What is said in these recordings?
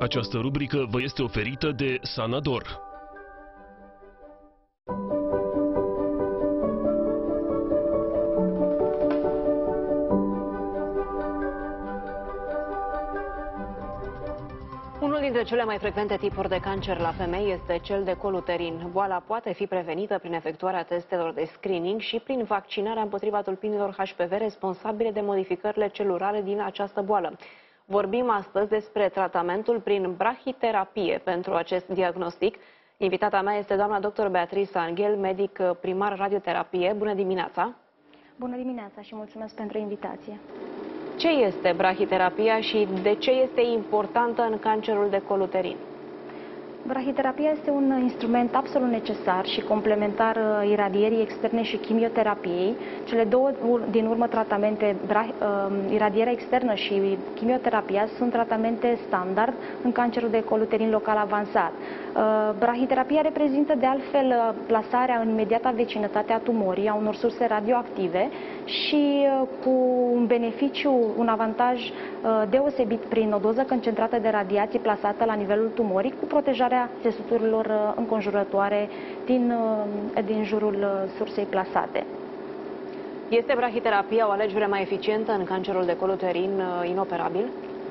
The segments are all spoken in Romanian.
Această rubrică vă este oferită de Sanador. Unul dintre cele mai frecvente tipuri de cancer la femei este cel de col uterin. Boala poate fi prevenită prin efectuarea testelor de screening și prin vaccinarea împotriva tulpinilor HPV responsabile de modificările celulare din această boală. Vorbim astăzi despre tratamentul prin brahiterapie pentru acest diagnostic. Invitata mea este doamna dr. Beatrice Anghel, medic primar radioterapie. Bună dimineața! Bună dimineața și mulțumesc pentru invitație. Ce este brahiterapia și de ce este importantă în cancerul de col uterin? Brahiterapia este un instrument absolut necesar și complementar iradierii externe și chimioterapiei. Cele două din urmă tratamente, iradierea externă și chimioterapia, sunt tratamente standard în cancerul de col uterin local avansat. Brahiterapia reprezintă de altfel plasarea în imediata vecinătate a tumorii a unor surse radioactive și cu un beneficiu, un avantaj deosebit prin o doză concentrată de radiație plasată la nivelul tumorii cu protejarea țesuturilor înconjurătoare din jurul sursei plasate. Este brahiterapia o alegere mai eficientă în cancerul de col uterin inoperabil?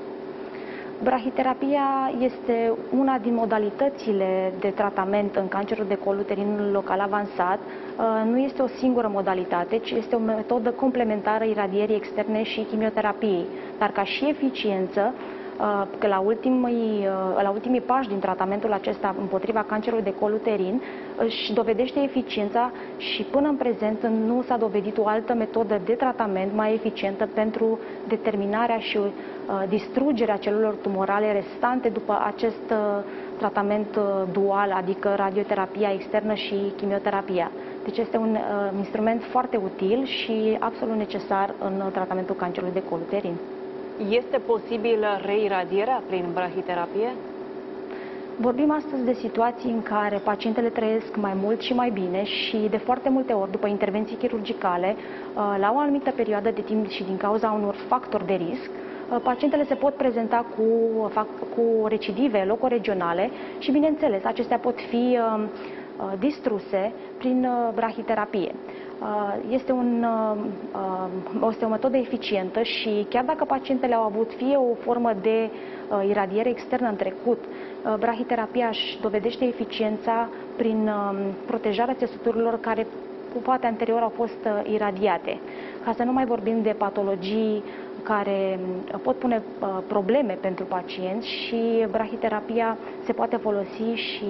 Brahiterapia este una din modalitățile de tratament în cancerul de col uterin local avansat. Nu este o singură modalitate, ci este o metodă complementară iradierii externe și chimioterapiei. Dar ca și eficiență, că la ultimii pași din tratamentul acesta împotriva cancerului de col uterin își dovedește eficiența și până în prezent nu s-a dovedit o altă metodă de tratament mai eficientă pentru determinarea și distrugerea celulelor tumorale restante după acest tratament dual, adică radioterapia externă și chimioterapia. Deci este un instrument foarte util și absolut necesar în tratamentul cancerului de col uterin. Este posibilă reiradierea prin brahiterapie? Vorbim astăzi de situații în care pacientele trăiesc mai mult și mai bine și de foarte multe ori, după intervenții chirurgicale, la o anumită perioadă de timp și din cauza unor factori de risc, pacientele se pot prezenta cu recidive locoregionale și, bineînțeles, acestea pot fi distruse prin brahiterapie. Este o metodă eficientă și chiar dacă pacientele au avut fie o formă de iradiere externă în trecut, brahiterapia își dovedește eficiența prin protejarea țesuturilor care poate anterior au fost iradiate. Ca să nu mai vorbim de patologii care pot pune probleme pentru pacienți și brahiterapia se poate folosi și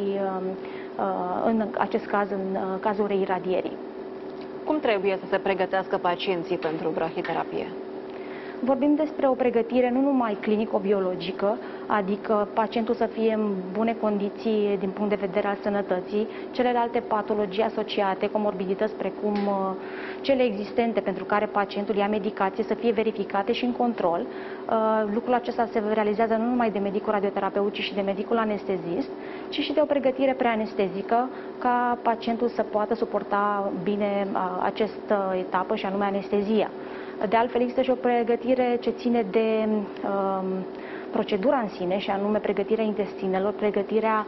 în acest caz, în cazul reiradierii. Cum trebuie să se pregătească pacienții pentru brahiterapie? Vorbim despre o pregătire nu numai clinico-biologică, adică pacientul să fie în bune condiții din punct de vedere al sănătății, celelalte patologii asociate, comorbidități precum cele existente pentru care pacientul ia medicație să fie verificate și în control. Lucrul acesta se realizează nu numai de medicul radioterapeut, ci și de medicul anestezist, ci și de o pregătire preanestezică ca pacientul să poată suporta bine această etapă și anume anestezia. De altfel, există și o pregătire ce ține de procedura în sine, și anume pregătirea intestinelor, pregătirea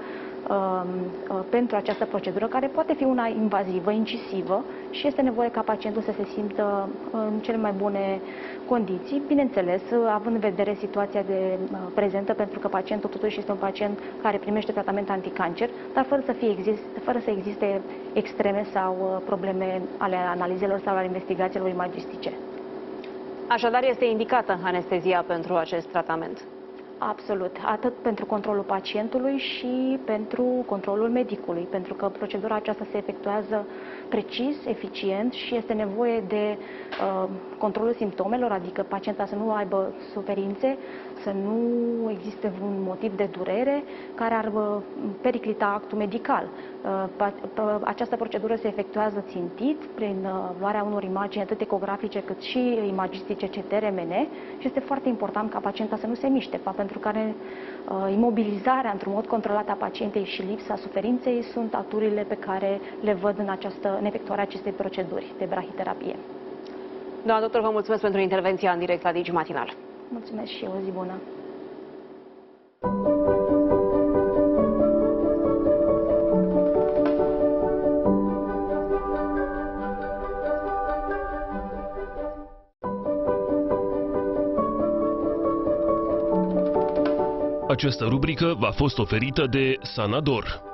pentru această procedură, care poate fi una invazivă, incisivă și este nevoie ca pacientul să se simtă în cele mai bune condiții, bineînțeles, având în vedere situația prezentă, pentru că pacientul totuși este un pacient care primește tratament anticancer, dar fără să existe extreme sau probleme ale analizelor sau ale investigațiilor imagistice. Așadar, este indicată anestezia pentru acest tratament? Absolut, atât pentru controlul pacientului și pentru controlul medicului, pentru că procedura aceasta se efectuează precis, eficient și este nevoie de controlul simptomelor, adică pacienta să nu aibă suferințe, să nu existe un motiv de durere care ar periclita actul medical. Această procedură se efectuează țintit prin luarea unor imagini atât ecografice cât și imagistice CT-RMN și este foarte important ca pacienta să nu se miște, pentru care imobilizarea într-un mod controlat a pacientei și lipsa suferinței sunt aturile pe care le văd în efectuarea acestei proceduri de brahiterapie. Doamna doctor, vă mulțumesc pentru intervenția în direct la Digi Matinal. Mulțumesc și eu, o zi bună! Această rubrică v-a fost oferită de Sanador.